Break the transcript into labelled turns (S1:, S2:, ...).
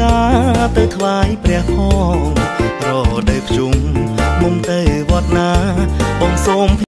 S1: ណាទៅថ្វាយព្រះផងរដូវភ្ជុំមុំទៅវត្តណាបងសូម